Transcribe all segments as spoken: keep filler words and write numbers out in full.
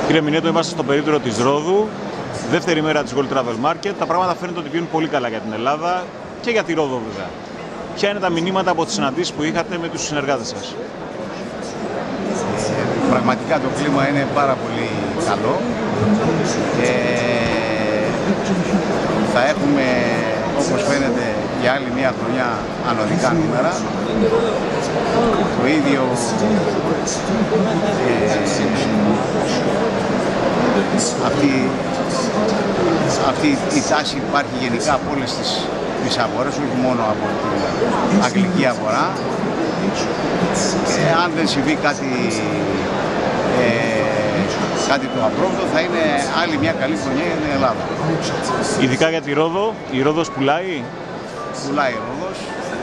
Κύριε Μινέτο, είμαστε στο περίπτερο της Ρόδου, δεύτερη μέρα της World Travel Market. Τα πράγματα φαίνεται ότι βγαίνουν πολύ καλά για την Ελλάδα και για τη Ρόδο βέβαια. Ποια είναι τα μηνύματα από τις συναντήσεις που είχατε με τους συνεργάτες σας? Ε, πραγματικά το κλίμα είναι πάρα πολύ καλό. Ε, θα έχουμε, όπως φαίνεται, για άλλη μια χρονιά ανωδικά νούμερα. Το ίδιο ε, αυτή, αυτή η τάση υπάρχει γενικά από όλες τις, τις αγορές, όχι μόνο από την αγγλική αγορά. Και αν δεν συμβεί κάτι, ε, κάτι το απρόβλεπτο, θα είναι άλλη μια καλή χρονιά για την Ελλάδα. Ειδικά για τη Ρόδο, η Ρόδος πουλάει? Πουλάει η Ρόδος.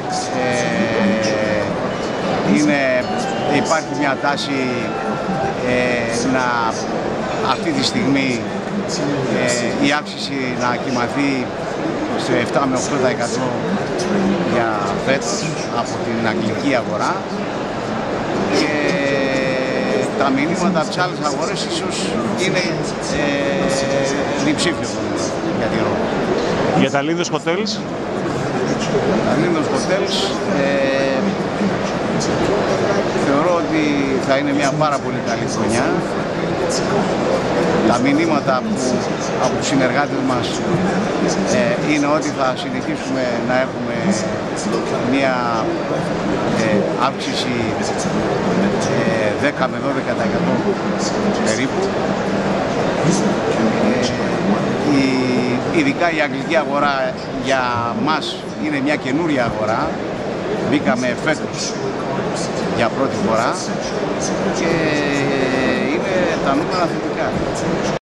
Ε, είναι, υπάρχει μια τάση ε, να αυτή τη στιγμή ε, η αύξηση να κυμανθεί στο επτά με οκτώ τοις εκατό για φέτος από την αγγλική αγορά, και τα μηνύματα από τις άλλες αγορές ίσως είναι ε, διψήφιο για τη Ρόδο. Για τα Lindos Hotels? Τα Lindos Hotels ε, θεωρώ ότι θα είναι μια πάρα πολύ καλή χρονιά. Τα μηνύματα που, από τους συνεργάτες μας ε, είναι ότι θα συνεχίσουμε να έχουμε μια ε, αύξηση ε, δέκα με δώδεκα τοις εκατό περίπου. Ε, η, ειδικά η αγγλική αγορά για μας είναι μια καινούρια αγορά. Μπήκαμε φέτος για πρώτη φορά και είναι τα νούμερα θετικά.